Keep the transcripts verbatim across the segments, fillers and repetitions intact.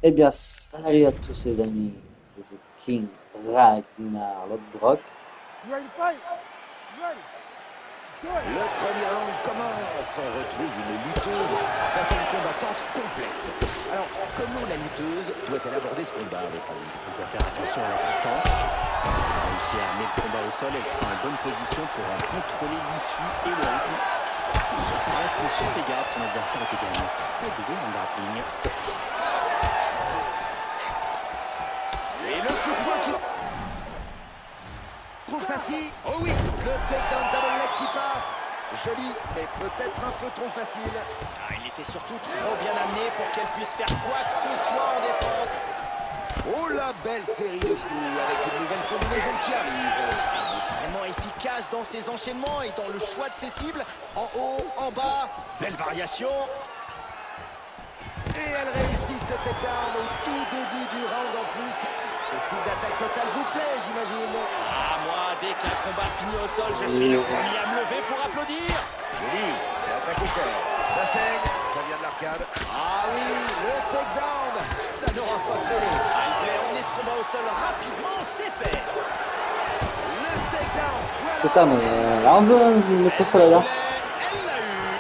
Eh bien, salut à tous les amis, c'est The King Ragnar Lodbrok. Le premier round commence. On retrouve une lutteuse face à une combattante complète. Alors, comment la lutteuse doit-elle aborder ce combat, à votre avis? Elle doit faire attention à la distance. Si elle a réussi à amener le combat au sol, elle sera en bonne position pour en contrôler l'issue et le rythme. Elle reste sur ses gardes. Son adversaire est également très doué en grappling. Et le coup de poing qui trouve ça si. Oh oui, le takedown double leg qui passe. Joli, mais peut-être un peu trop facile. Ah, il était surtout trop bien amené pour qu'elle puisse faire quoi que ce soit en défense. Oh la belle série de coups avec une nouvelle combinaison qui arrive. Il est vraiment efficace dans ses enchaînements et dans le choix de ses cibles. En haut, en bas, belle variation. Et elle réussit ce takedown au tout début du round en plus. Ce style d'attaque totale vous plaît, j'imagine. Ah, moi, dès qu'un combat finit au sol, je suis le premier à me lever pour applaudir. Joli, c'est attaque au corps. Ça saigne, ça vient de l'arcade. Ah oui, le takedown. Ça n'aura pas traîné. Ah, il voulait emmener ce combat au sol rapidement, c'est fait. Le takedown, voilà. Putain, mais euh, là on veut le coup sur la là. Elle l'a eu.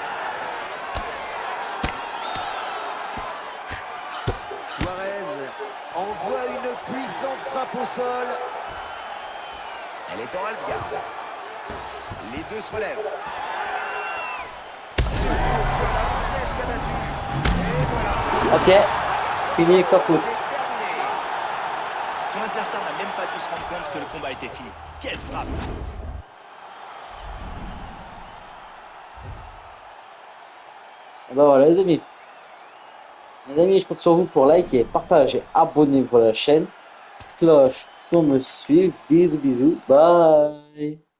Suarez envoie une puissante frappe au sol. Elle est en half-guard. Les deux se relèvent. Ce coup l'a presque abattu. Et voilà. Ok, fini, C'est kaput. terminé. Son adversaire n'a même pas dû se rendre compte que le combat était fini. Quelle frappe! Et ben voilà les amis. Les amis, je compte sur vous pour liker, partager, abonnez-vous à la chaîne. Cloche pour me suivre. Bisous, bisous. Bye.